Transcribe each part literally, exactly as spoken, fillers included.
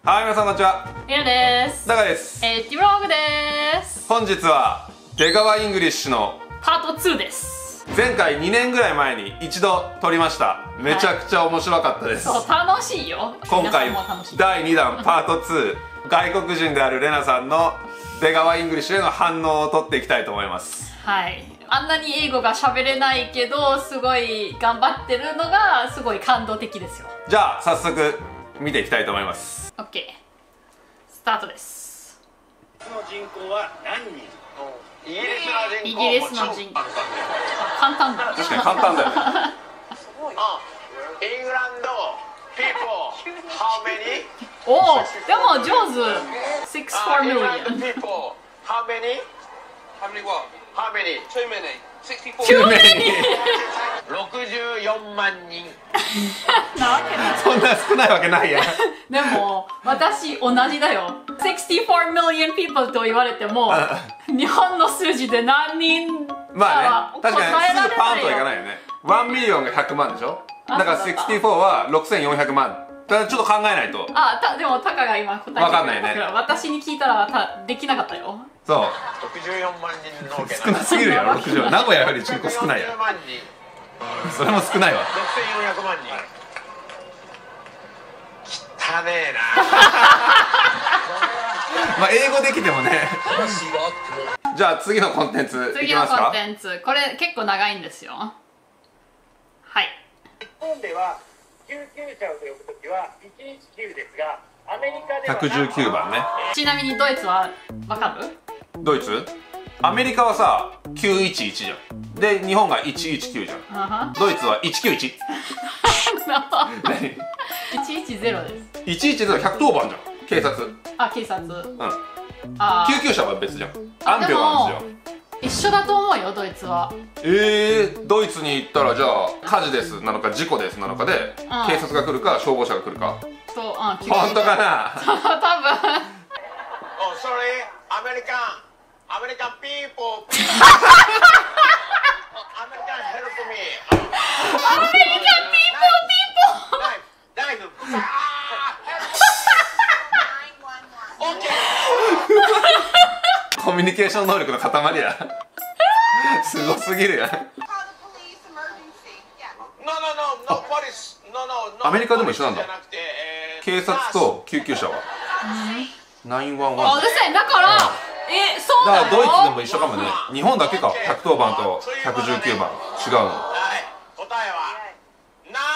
はい、皆さんこんにちは。 みなです。 ダカです。 えー、ティブログです。 本日は出川イングリッシュのパートツーです。 前回にねんぐらい前に一度撮りました。めちゃくちゃ面白かったです、 はい、そう楽しいよ。 今回だいにだんパートツー外国人であるレナさんの出川イングリッシュへの反応を取っていきたいと思います。 はい、あんなに英語が喋れないけどすごい頑張ってるのがすごい感動的ですよ。 じゃあ早速見ていきたいと思います。 OK、 スタートです。 の人口は何人？ イギリスの人口簡単だよ。 確かに簡単だよね。 イングランド people how many？ おお、でも上手。six four million people how many？ How many what? how many？ Too many. sixty-four. Too many ろくじゅうよんまんにん。 なわけない。 そんな少ないわけないやん。 でも私同じだよ。sixty-four million people と言われても日本の数字で何人かまはあね、確かに答えらすぐパンとれないよ。 はいかないよね。ワンミリオンがひゃくまんでしょ。だからあそうだったろくじゅうよんはろくせんよんひゃくまん。だからちょっと考えないと。 あ、たでもタカが今答えてくれたわかんないね。 私に聞いたらたできなかったよ。 そう。 ろくじゅうよんまんにんのわけ少なすぎるやろ。ろくじゅう。名古屋より人口少ないやろくじゅうよんまんにん。 それも少ないわ。 ろくせんよんひゃくまんにん。汚ねえな。 まあ英語できてもね。じゃあ次のコンテンツい次のコンきますか。 テンツ、これ結構長いんですよ。はい。 日本では救急車を呼ぶときはいちいちきゅうですが、アメリカではひゃくじゅうきゅうばんね。 ちなみにドイツはわかる？ ドイツ？アメリカはさきゅういちいちじゃん。で日本がいちいちきゅうじゃん。 あはドイツはいちきゅういち。何？ いちいちゼロです。 いちいちゼロ、ひゃくとおばんじゃん。警察。 あ、警察。 うん。 あ救急車は別じゃん。アンビュランスじゃん。 一緒だと思うよ、ドイツは。 えー、ドイツに行ったらじゃあ火事ですなのか事故ですなのかで、 うん警察が来るか消防車が来るか。 そう、うん、救急本当かな。 多分。 Oh, sorry, American, American people. American, help me. アメリカンピーポーピーポー。 Knife, knife. Okay. コミュニケーション能力の塊や。すごすぎるやん。 No, no, no, no police. No, no, no. アメリカでも一緒なんだ。 じゃなくて、えー警察と救急車はきゅういちいちあ、うるださい。だから、え、そうなの？ からドイツでも一緒かもね。日本だけか。ひゃくとおばんとひゃくじゅうきゅうばん違うの。 はい、答えはきゅういち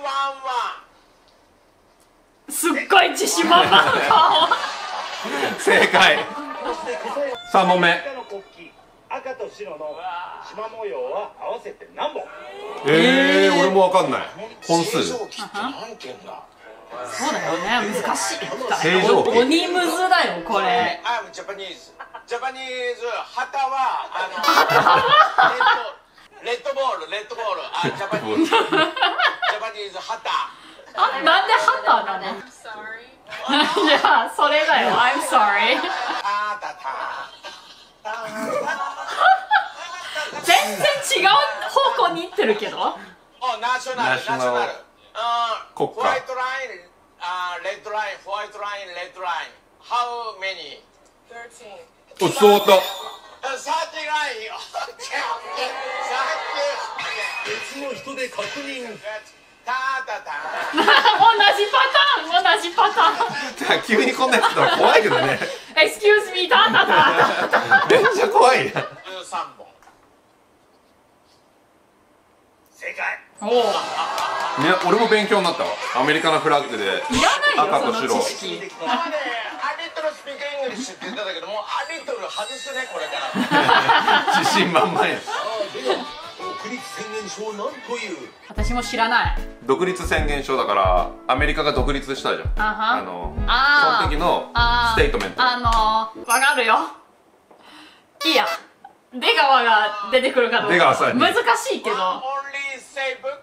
いち。 すっごい自信満々の顔。 正解。さんもんめ。 赤の国旗、赤と白の縞模様は合わせて何本？ えー、俺もわかんない。本数。 正規って何件だ？ そうだよね、難しい。 正常期。 鬼むずだよ、これ。 I'm Japanese. Japanese 旗はあのレッドボール、レッドボール。あ、ジャパニーズ。ジャパニーズ旗。 あ、なんでハタなの？いや、それだよ。I'm sorry。 あたた。 全然違う方向に行ってるけど。 お、ナショナル、ナショナル。あ、 国家ホワイトライン、あ、レッドライン、ホワイトライン、レッドライン。How many？ お、そうだ。 サーティライン。 別の人で確認。 たたた。 同じパターン、同じパターン。 急にこんなやつだったら怖いけどね。 Excuse me、タタタ。 めっちゃ怖いやん。 じゅうさんぼん。 正解。 おお。いね、俺も勉強になったわ。アメリカのフラッグでらないよ、そ赤と白の知識。 今までアリトルスピークイングリッシュって言ってたけども、アリトル外すね、これから。 自信満々やん。 独立宣言書を何という？ 私も知らない。 独立宣言書だからアメリカが独立したじゃん。 あはあのあーその時のあーステートメント。 あのー、わかるよ。いいや。出川が出てくるかどうか。 出川さんに難しいけど。 Only say book。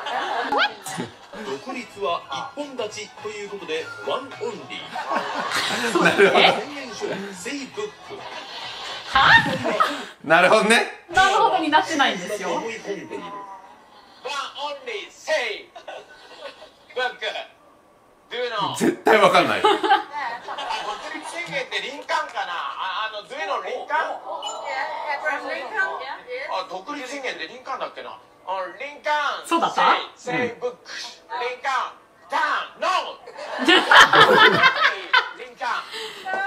独立は一本立ちということでワンオンリー。 なるほど。 え宣言書セイブック。 はなるほどね。 なるほどになってないんですよ。 思い込んでいる。 One only say book。Do you know？ 絶対わかんない。 ってリンカンかなああのドゥエのリンカンあ独立宣言でリンカンだっけなあリンカンそうだった？ セイブックリンカンダンノーリンカン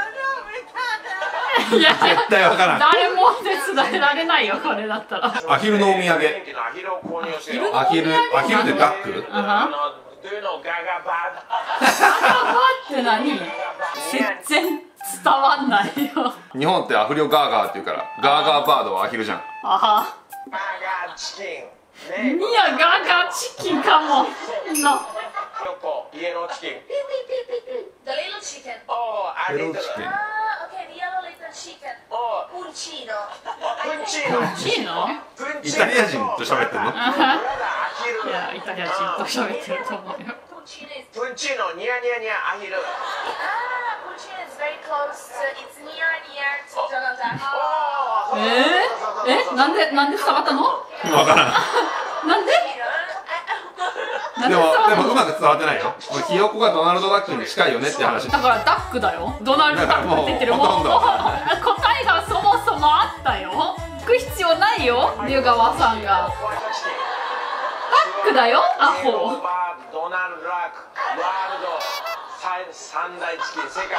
いや絶対わからん。 誰も手伝えられないよこれだったら。 アヒルのお土産。 アヒルを購入してよアヒル、アヒルってダック？ あは。 ドゥエのガガバガガって何？全然伝わんないよ。 日本ってアフリをガーガーって言うから、ガーガーバードはアヒルじゃん。 あは。 ガガチキンいやガガチキンかも。の。 横家のチキン The little chicken. おーアリトルペロチキン。 Ah, okay, the yellow little chicken. おー Puncino. プンチーノいいの？ プンイチーノタリア人と喋ってんの？ あは。 アヒルいやイタリア人と喋ってると思うよ。 Puncino is プンチーノニヤニヤニヤアヒル ah, Puncino is very close. To, it's near near to Donald Duck. おーえー、えなんでなんで伝わったの？ わからん。 なんで？なんでも、 で伝わったの？ でもうまく伝わってないよ。ひよこがドナルドダックに近いよねって話。 だからダックだよ。ドナルドダックって言ってる。もうほとんどもう答えがそもそもあったよ。聞く必要ないよ。龍川さんが。ダックだよ。アホ。 ドナルドダックワールド三大チキン世界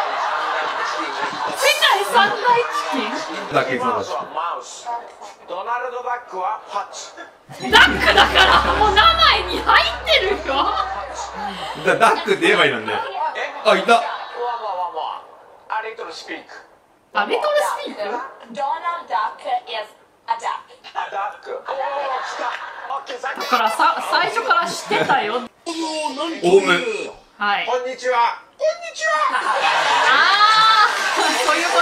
三大チキン世界三大チキン。 だけそうだし。 マウスドナルドダックはファッチダックだからもう名前に入ってるよ。 だダックって言えばいいのにね。あ、いた。 ワンワンワンワンアリトルスピークあ、リトルスピーク？ Donald Duck is a duck. ダックおー来たオッケーさっきだからさ最初から知ってたよ。 オウム。 はい。 こんにちはこんにちはああ、そういうこと？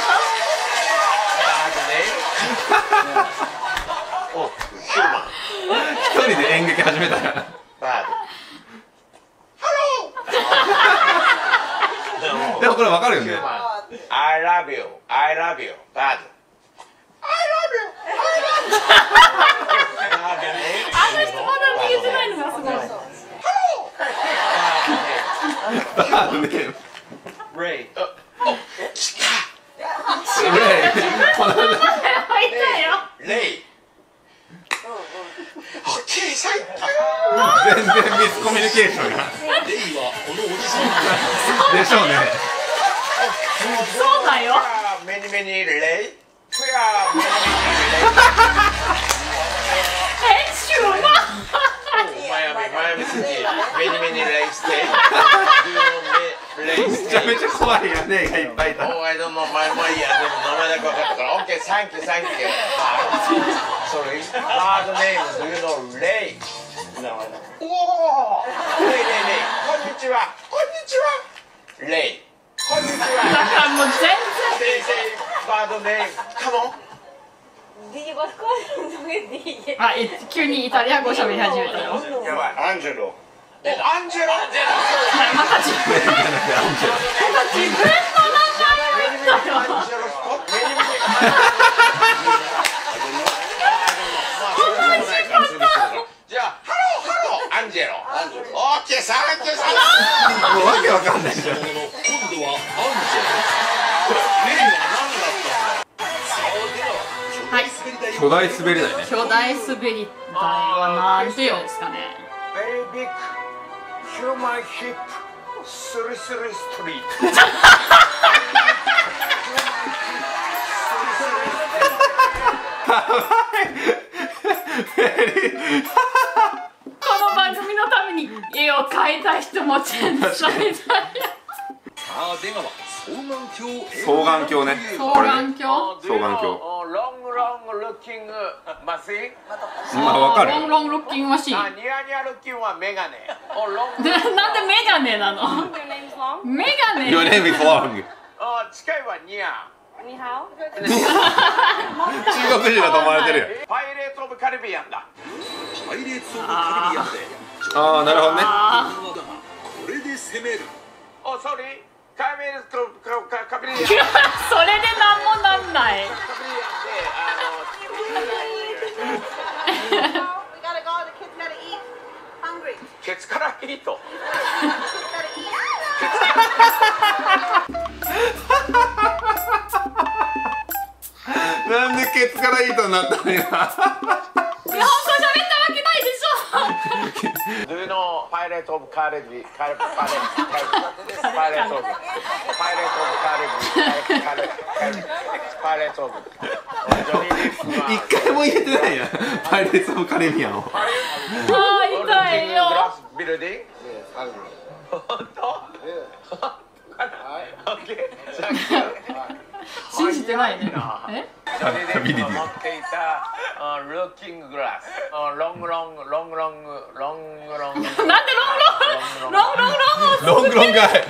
おヒューマン一人で演劇始めたから。 バードハローでもこれわかるよね。 I love you I love you バードあの人まだ見えてないのがすごい。 バードネーム。 レイレイ。この入ったよ。 レイオッケーサンキュー全然ミスコミュニケーションが。 レイはこのおじさんでしょうね。 そうだよ。 メニメニレイフェアメニメニレイ編集うまっ。 マイアミマイアミシティメニメニレイステイレイステイめちゃめちゃ怖いよねがいっぱいいた。 Oh, I don't know, my, my, yeah, でも名前だけ分かったから OK, thank you, thank you Sorry, hard name, do you know Ray? No, I don't おーレイレイレイこんにちはこんにちはレイこんにちだはからもう全 Say, say, bad name, come on Di qualcosa che dici? 然。あ、え急にイタリア語喋り始めたよ。 やばいアンジェロお、アンジェロまた自分。また自分の名前を言ったよ。 アンジェロスコットメニメニじゃあ、ハローハローアンジェロオッケーサンキューサンキューもうわけわかんないじゃん。 今度はアンジェロレイは何だったんだはい。 巨大滑り台ね。 巨大滑り台はなんていうんですかね。 Very big human hip スリスリストリーこの番組のために絵を描いた人も天才だよ。 双眼鏡ね。 双眼鏡？ 双眼鏡。 ロングロングルッキングマシンまあわかるよ。 ロンロンルッキングマシーン。 あ、ニヤニヤルッキングはメガネお、ロングでなんでメガネなの？メガネ。 Your name is long。 あ、近いはニヤニハオ中国人だと思われてるよ。 パイレーツオブカリビアンだパイレーツ・オブ・カリビアンでああ、なるほどね。 あこれで攻めるお、ソリーカイメルスクカカビリアンーそれでなんもなんない。 カビリアンで、あの We gotta go, the kids gotta eat. Hungry. ケツからヒート Kids gotta eat. ケツから糸になったの今。 日本語喋ったわけないでしょ。 Do you know Pirate of Caribbean? Pirate Pirate of Pirate of Caribbean? Pirate of 一回も言えてないやん。パイレーツ・オブ・カリビアンを。 あー痛いよ。 Glass building? 本当信じてないね。え？ アビリティ。 持っていたルーキンググラス、ロングロングロングロングロングロング。 なんでロングロングロングロングロングロンガイ。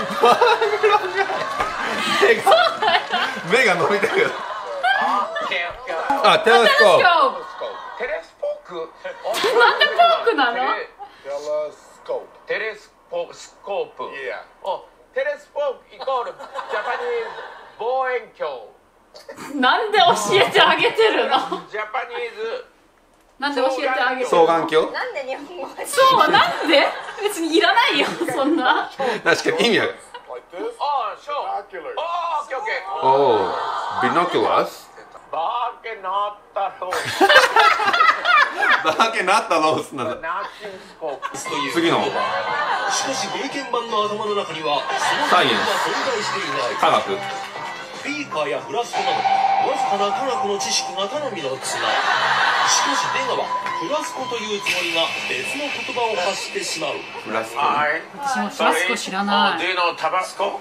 目が伸びてる。あ、テレスコープ。 テレスポーク。 なんでポークなの？ テレスポーク。お、テレスポークイコールジャパニーズ望遠鏡。 なんで教えてあげてるの？ ジャパニーズ。 なんで教えてあげてる双眼鏡？ なんで日本語でそうなんで？別にいらないよそんな。 確かに意味ある。 あ、そう。あ、オッケーオッケー。 おお、ビノキュラス。 バーケナッタロース。 バーケナッタロースなんだ。 ナッキンスコープ。 次のしかしご意見番の頭の中にはそのサイエンスが存在していない科学。 ビーカーやフラスコなどわずかな科学の知識が頼みの綱。しかしベガはフラスコというつもりが別の言葉を発してしまう。 フラスコ。 はい。 私もフラスコ知らない Do you know タバスコ？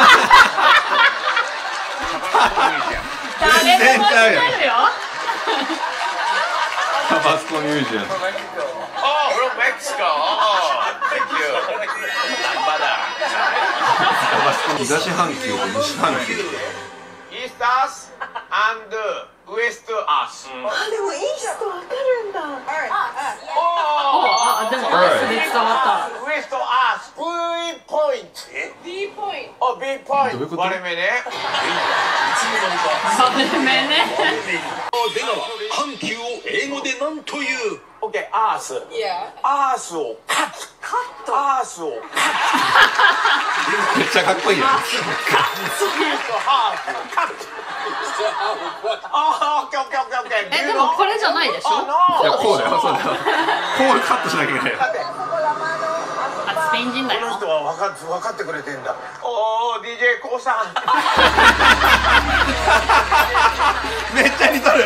誰でも知ってるよ。 タバスコミュージアム。 Oh, from Mexico. Oh, thank you. ナンバだ。 タバスコ東半球と西半球。 East us and West us. あ、でもいい人わかるんだ。 おあ、でもアースで伝わった。 West us. V point. B ポイント。 Oh, B point. どういうこと？ 割れ目ね。 いつの間にかサメ目ね。 ベガは半球を英語で何という？ Okay, Earth. Yeah. Earth をカット。 カット。 Earth をカッめっちゃかっこいいやん。 ト。カット。あ、オッケーオッケーオッケーオッケー。 え、でもこれじゃないでしょ。 いやこうだよ、そうだよ。こうカットしなきゃいけないよ。 あ、スペイン人だよ。 この人は分かって分かってくれてんだ。おお、ディージェー コウさん。 めっちゃ似とる。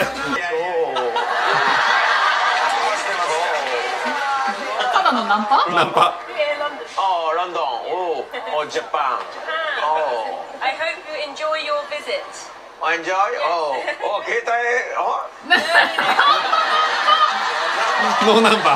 ただのナンパ？ ナンパ。 おお、ロンドン。おお、おジャパン。おお。 I hope you enjoy your visit. Enjoy? おお、お携帯。お。 ノーナンバー。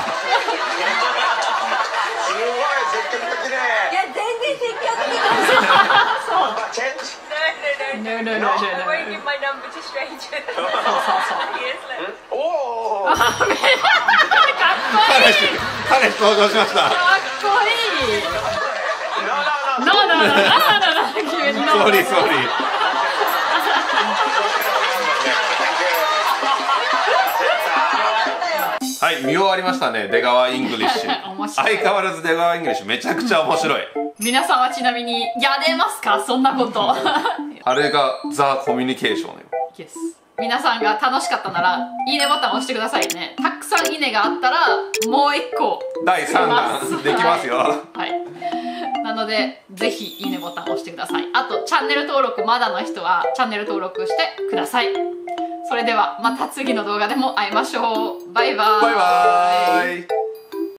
すごい積極的ね。 いや、全然積極的です。 ナンバーチェンジ。 No, no, no. No, no, no, no, I no. won't give my number to strangers. そうそうそう。 Yes, like- おお。 かっこい彼氏い。 彼氏登場しました。 かっこいい。 ノーノーノー。 ノーノーノーノーノーノー急にノーソーリーソーリー。はい見終わりましたね、出川イングリッシュ。 面白い相変わらず出川イングリッシュめちゃくちゃ面白い。 皆さんはちなみにやれますか、そんなこと。 あれがザ・コミュニケーションよ。 Yes。皆さんが楽しかったならいいねボタンを押してくださいね。たくさんいいねがあったらもう一個だいさんだんできますよ。 はい、なのでぜひいいねボタンを押してください。あとチャンネル登録まだの人はチャンネル登録してください。それではまた次の動画でも会いましょう。バイバーイ。 バイバーイ。